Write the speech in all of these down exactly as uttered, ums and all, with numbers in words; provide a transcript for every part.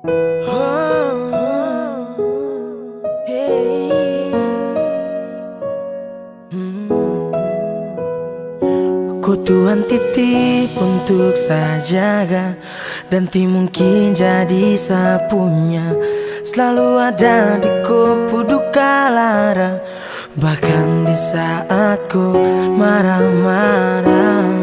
Ku Tuhan titip untuk saya jaga, dan ti mungkin jadi sapunya. Selalu ada di kopu duka lara, bahkan di saat ku marah-marah.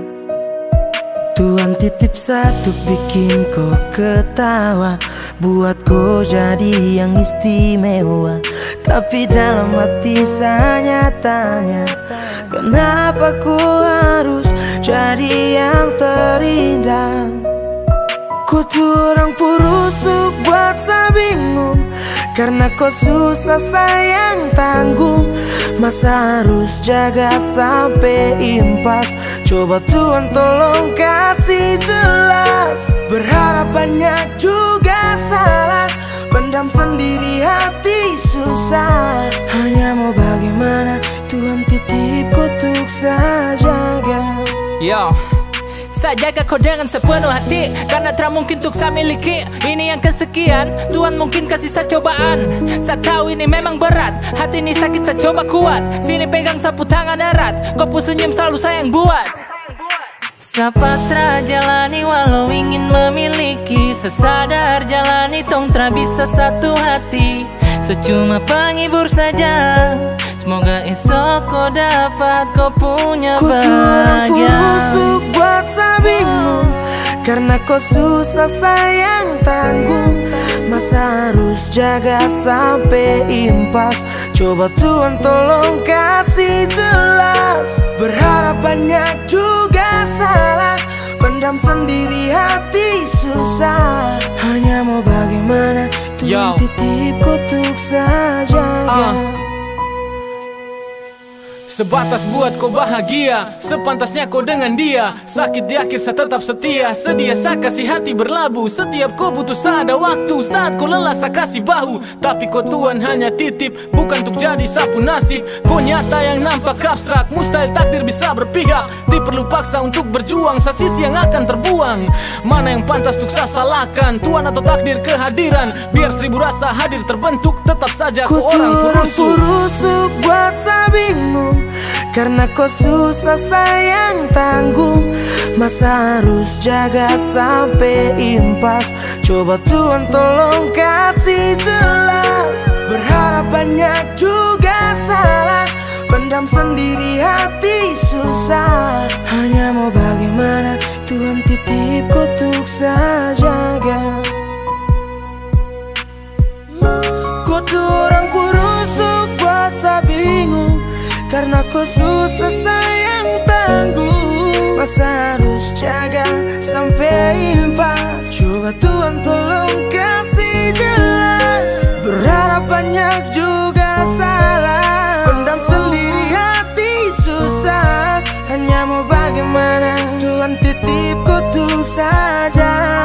Tuhan titip satu bikin kau ketawa, buat kau jadi yang istimewa. Tapi dalam hati saya tanya, kenapa ku harus jadi yang terindah? Ku turang purusuk buat saya bingung, karena kau susah sayang tanggung. Masa harus jaga sampai impas? Coba Tuhan tolong kasih jelas. Berharap banyak juga salah, pendam sendiri hati susah. Hanya mau bagaimana, Tuhan titip untuk saya jaga. Yo, saya jaga kau dengan sepenuh hati, karena tak mungkin untuk saya miliki. Ini yang kesekian, Tuhan mungkin kasih saya cobaan. Saya tahu ini memang berat, hati ini sakit saya coba kuat. Sini pegang sapu tangan erat, kau pun senyum selalu sayang buat. Saya pasrah jalani walau ingin memiliki, sesadar jalani tong tak bisa satu hati. Secuma penghibur saja, semoga esok kau dapat kau punya bahagia. Ku turang purusuk buat saya bingung, karena kau susah sayang tanggung. Masa harus jaga sampai impas? Coba Tuhan tolong kasih jelas. Berharap banyak juga salah, pendam sendiri hati susah. Hanya mau bagaimana, Tuhan titip untuk saya jaga. uh. Sebatas buat kau bahagia, sepantasnya kau dengan dia. Sakit di akhir saya tetap setia, sedia saya kasih hati berlabuh. Setiap kau butuh saya ada waktu, saat kau lelah saya kasih bahu. Tapi kau Tuhan hanya titip, bukan untuk jadi sapu nasib. Kau nyata yang nampak abstrak, mustahil takdir bisa berpihak. Tidak perlu paksa untuk berjuang, saya sisi yang akan terbuang. Mana yang pantas untuk saya salahkan, Tuhan atau takdir kehadiran? Biar seribu rasa hadir terbentuk, tetap saja kau orang purusuk. Purusuk buat saya bingung, karena kau susah sayang tanggung. Masa harus jaga sampai impas? Coba Tuhan tolong kasih jelas. Berharap banyak juga salah, pendam sendiri hati susah. Hanya mau bagaimana, Tuhan titip untuk saya jaga. Kau turang purusuk buat saya bingung, karena kau susah sayang tanggung. Masa harus jaga sampai impas? Coba Tuhan tolong kasih jelas. Berharap banyak juga salah, pendam sendiri hati susah. Hanya mau bagaimana, Tuhan titip untuk saja.